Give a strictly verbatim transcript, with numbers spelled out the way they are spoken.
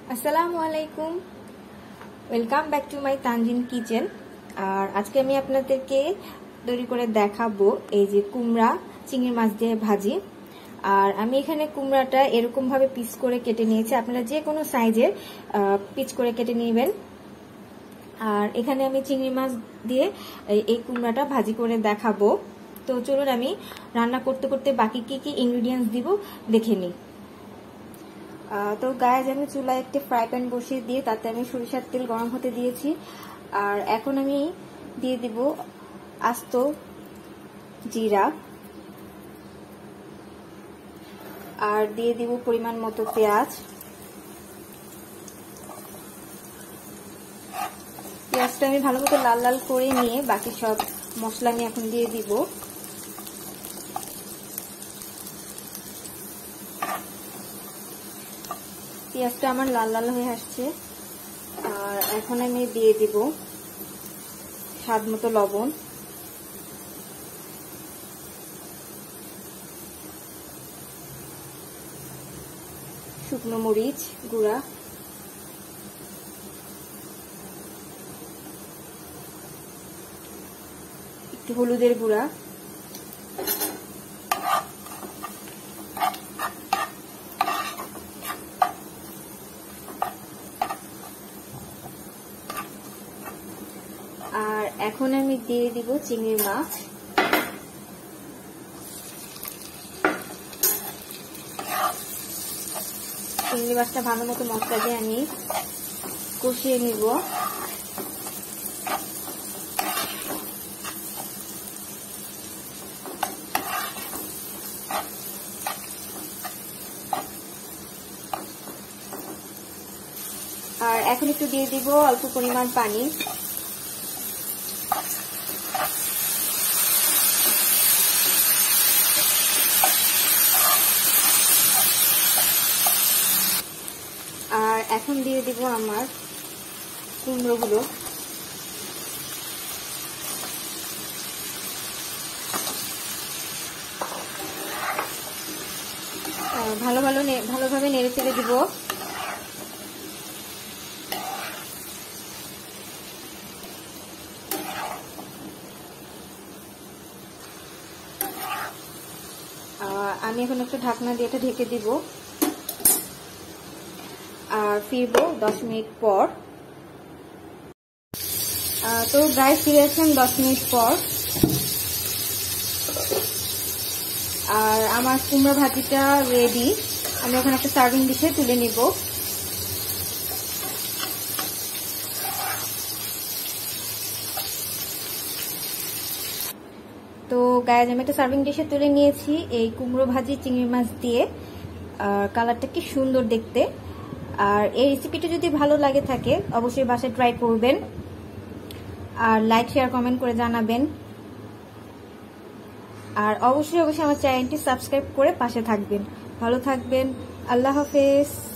আসসালামু আলাইকুম, welcome back to my Tanjin kitchen. আর আজকে আমি আপনাদেরকে তৈরি করে দেখাবো এই যে কুমড়া চিংড়ি মাছ দিয়ে ভাজি। আর আমি এখানে কুমড়াটা এরকম ভাবে পিস করে কেটে নিয়েছি, আপনারা যে কোনো সাইজের পিস করে কেটে নেবেন। আর এখানে আমি চিংড়ি মাছ দিয়ে এই কুমড়াটা ভাজি করে দেখাবো। তো চলুন আমি রান্না করতে করতে বাকি কি কি ইনগ্রিডিয়েন্টস দিব দেখে নিই। তো গায়ে আমি চুলায় একটি ফ্রাই প্যান বসিয়ে দিয়ে তাতে আমি সরিষার তেল গরম হতে দিয়েছি। আর এখন আমি দিয়ে দিব আস্ত জিরা, আর দিয়ে দিব পরিমাণ মতো পেঁয়াজ। পেঁয়াজটা আমি ভালো মতো লাল লাল করে নিয়ে বাকি সব মশলা আমি এখন দিয়ে দিব। পেঁয়াজটা আমার লাল লাল হয়ে আসছে। আর এখন আমি দিয়ে দিব স্বাদ মতো লবণ, শুকনো মরিচ গুঁড়া, একটু হলুদের গুঁড়া, আর এখন আমি দিয়ে দিব চিংড়ি মাছ। চিংড়ি মাছটা ভালো মতো মশলা দিয়ে আমি কষিয়ে নিব। আর এখন একটু দিয়ে দিব অল্প পরিমাণ পানি। আর এখন দিয়ে দিব আমার কুমড়োগুলো। ভালো ভালো ভালোভাবে নেড়ে চেড়ে দিব। আমি এখন একটু ঢাকনা দিয়ে এটা ঢেকে দিব আর ফিরবো দশ মিনিট পর। তো গায়ে ফিরে আসলাম দশ মিনিট পর। আর আমার কুমড়া ভাজিটা রেডি। আমি এখন একটা সার্ভিং ডিশে তুলে নিব। তো গায়ে আমি একটা সার্ভিং ডিশে তুলে নিয়েছি এই কুমড়ো ভাজি চিংড়ি মাছ দিয়ে। আর কালারটা কি সুন্দর দেখতে। আর এই রেসিপিটা যদি ভালো লাগে থাকে অবশ্যই বাসায় ট্রাই করবেন। আর লাইক শেয়ার কমেন্ট করে জানাবেন। আর অবশ্যই অবশ্যই আমার চ্যানেলটি সাবস্ক্রাইব করে পাশে থাকবেন। ভালো থাকবেন। আল্লাহ হাফেজ।